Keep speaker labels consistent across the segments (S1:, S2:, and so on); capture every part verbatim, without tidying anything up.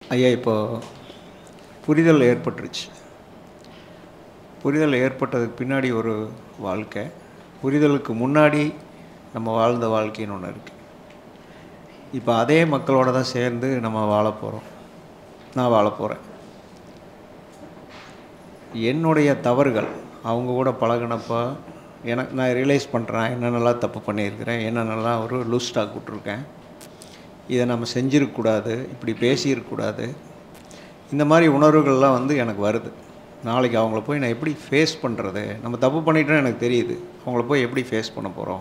S1: ஐயா, இப்போது புரிதல் ஏற்பட்டுருச்சு. புரிதல் ஏற்பட்டதுக்கு பின்னாடி ஒரு வாழ்க்கை, புரிதலுக்கு முன்னாடி நம்ம வாழ்ந்த வாழ்க்கைன்னு ஒன்று இருக்குது. இப்போ அதே மக்களோட தான் சேர்ந்து நம்ம வாழ போகிறோம். நான் வாழ போகிறேன். என்னுடைய தவறுகள் அவங்க கூட பழகினப்போ எனக்கு நான் ரியலைஸ் பண்ணுறேன், என்னென்னலாம் தப்பு பண்ணியிருக்கிறேன், என்னென்னலாம் ஒரு லூஸ் ஸ்டாக் விட்ருக்கேன், இதை நம்ம செஞ்சிருக்கக்கூடாது, இப்படி பேசியிருக்கக்கூடாது. இந்த மாதிரி உணர்வுகள்லாம் வந்து எனக்கு வருது. நாளைக்கு அவங்கள போய் நான் எப்படி ஃபேஸ் பண்ணுறது? நம்ம தப்பு பண்ணிட்டோன்னு எனக்கு தெரியுது, அவங்கள போய் எப்படி ஃபேஸ் பண்ண போகிறோம்?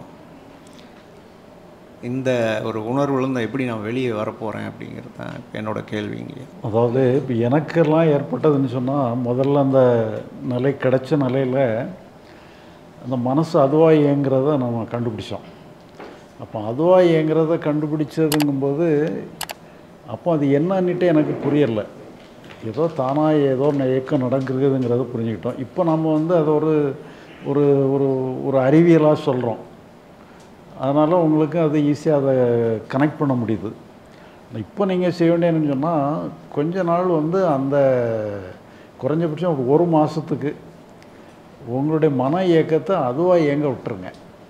S1: இந்த ஒரு உணர்வுலேருந்து எப்படி நான் வெளியே வரப்போகிறேன் அப்படிங்கிறது தான் இப்போ என்னோடய கேள்விங்க.
S2: அதாவது இப்போ எனக்கெல்லாம் ஏற்பட்டதுன்னு சொன்னால், முதல்ல அந்த நிலை கிடைச்ச நிலையில் அந்த மனசு அதுவாக இயங்கிறத நம்ம கண்டுபிடிச்சோம். அப்போ அதுவாக இயங்கிறத கண்டுபிடிச்சதுங்கும்போது அப்போ அது என்னன்னுட்டு எனக்கு புரியலை. ஏதோ தானாக ஏதோ இயக்கம் நடக்குதுங்கிறத புரிஞ்சுக்கிட்டோம். இப்போ நம்ம வந்து அதை ஒரு ஒரு ஒரு ஒரு அறிவியலாக சொல்கிறோம். அதனால் உங்களுக்கு அது ஈஸியாக அதை கனெக்ட் பண்ண முடியுது. இப்போ நீங்கள் செய்ய வேண்டியதுன்னு சொன்னால், கொஞ்ச நாள் வந்து அந்த குறைஞ்சபட்சம் ஒரு ஒரு மாதத்துக்கு உங்களுடைய மன இயக்கத்தை அதுவாக இயங்க விட்டுருங்க.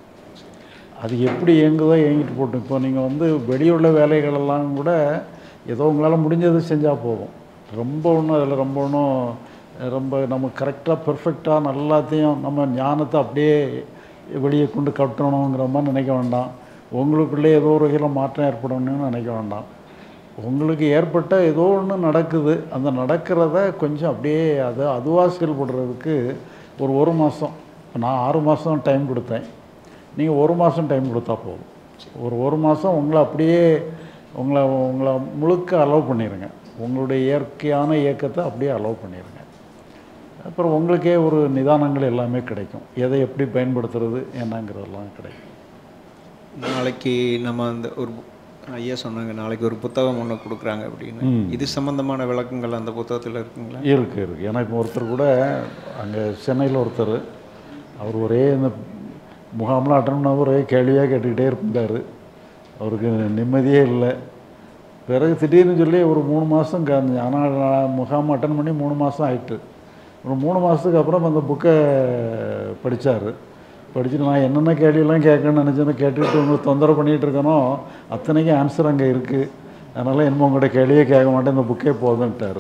S2: அது எப்படி இயங்குதோ இயங்கிட்டு போட்டு. இப்போ நீங்கள் வந்து வெளியுள்ள வேலைகளெல்லாம் கூட ஏதோ உங்களால் முடிஞ்சது செஞ்சால் போதும். ரொம்ப ஒன்றும் அதில் ரொம்ப ஒன்றும் ரொம்ப நம்ம கரெக்டாக பெர்ஃபெக்டாக எல்லாத்தையும் நம்ம ஞானத்தை அப்படியே வெளியே கொண்டு கட்டணுங்கிற மாதிரி நினைக்க வேண்டாம். உங்களுக்குள்ளே ஏதோ ஒரு வகையில் மாற்றம் ஏற்படணும்னு நினைக்க வேண்டாம். உங்களுக்கு ஏற்பட்ட ஏதோ ஒன்று நடக்குது, அந்த நடக்கிறத கொஞ்சம் அப்படியே அதை அதுவாக செயல்படுறதுக்கு ஒரு ஒரு மாதம், நான் ஆறு மாதம் டைம் கொடுத்தேன், நீங்கள் ஒரு மாதம் டைம் கொடுத்தா போதும். ஒரு ஒரு மாதம் உங்களை அப்படியே உங்களை உங்களை முழுக்க அலோவ் பண்ணிடுங்க. உங்களுடைய இயற்கையான இயக்கத்தை அப்படியே அலோவ் பண்ணிடுங்க. அப்புறம் உங்களுக்கே ஒரு நிதானங்கள் எல்லாமே கிடைக்கும். எதை எப்படி பயன்படுத்துறது என்னங்கிறதெல்லாம் கிடைக்கும்.
S1: நாளைக்கு நம்ம அந்த ஒரு ஐயா சொன்னாங்க, நாளைக்கு ஒரு புத்தகம் ஒன்று கொடுக்குறாங்க அப்படின்னு. இது சம்மந்தமான விளக்கங்கள் அந்த புத்தகத்தில் இருக்குங்களா?
S2: இருக்குது இருக்குது. எனக்கு ஒருத்தர் கூட அங்கே சென்னையில் ஒருத்தர், அவர் ஒரே இந்த முகாம்லாம் அட்டன் பண்ண ஒரே கேள்வியாக கேட்டுக்கிட்டே இருந்தார். அவருக்கு நிம்மதியே இல்லை. பிறகு திடீர்னு சொல்லி ஒரு மூணு மாதம் க ஆனால் முகாம் அட்டன் பண்ணி மூணு மாதம் ஆயிட்டு. ஒரு மூணு மாதத்துக்கு அப்புறம் அந்த புக்கை படித்தார். படிச்சுட்டு நான் என்னென்ன கேள்வியெல்லாம் கேட்கணும்னு நினச்சேன்னு கேட்டுக்கிட்டு உங்களுக்கு தொந்தரவு பண்ணிகிட்டு இருக்கனோ அத்தனைக்கும் ஆன்சர் அங்கே இருக்குது. அதனால் என்னமோ உங்கள்கிட்ட கேள்வியே கேட்க மாட்டேன், இந்த புக்கே போதுன்ட்டார்.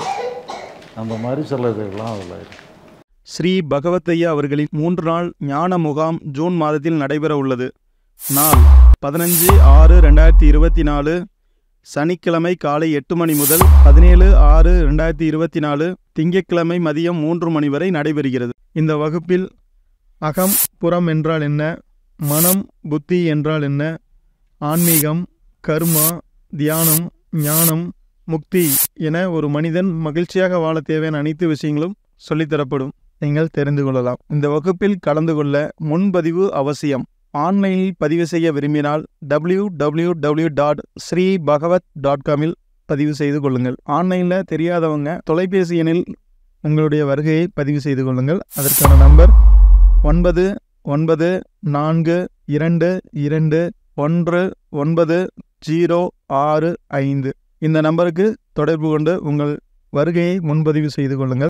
S2: அந்த மாதிரி சில இதெல்லாம் அதில் இருக்குது.
S3: ஸ்ரீ பகவத்தையா அவர்களின் மூன்று நாள் ஞான முகாம் ஜூன் மாதத்தில் நடைபெற உள்ளது. நாள் பதினஞ்சு ஆறு ரெண்டாயிரத்தி இருபத்தி நாலு சனிக்கிழமை காலை எட்டு மணி முதல் பதினேழு ஆறு ரெண்டாயிரத்தி இருபத்தி நாலு திங்கட்கிழமை மதியம் மூன்று மணி வரை நடைபெறுகிறது. இந்த வகுப்பில் அகம் புறம் என்றால் என்ன, மனம் புத்தி என்றால் என்ன, ஆன்மீகம், கர்மா, தியானம், ஞானம், முக்தி என ஒரு மனிதன் மகிழ்ச்சியாக வாழ தேவையான அனைத்து விஷயங்களும் சொல்லித்தரப்படும். நீங்கள் தெரிந்து கொள்ளலாம். இந்த வகுப்பில் கலந்து கொள்ள முன்பதிவு அவசியம். ஆன்லைனில் பதிவு செய்ய விரும்பினால் W W W dot Sri Bhagavat dot காமில் பதிவு செய்து கொள்ளுங்கள். ஆன்லைனில் தெரியாதவங்க தொலைபேசி எண்ணில் உங்களுடைய வருகையை பதிவு செய்து கொள்ளுங்கள். அதற்கான நம்பர் ஒன்பது ஒன்பது நான்கு இரண்டு இரண்டு ஒன்று ஒன்பது ஜீரோ ஆறு ஐந்து. இந்த நம்பருக்கு தொடர்பு கொண்டு உங்கள் வருகையை முன்பதிவு செய்து கொள்ளுங்கள்.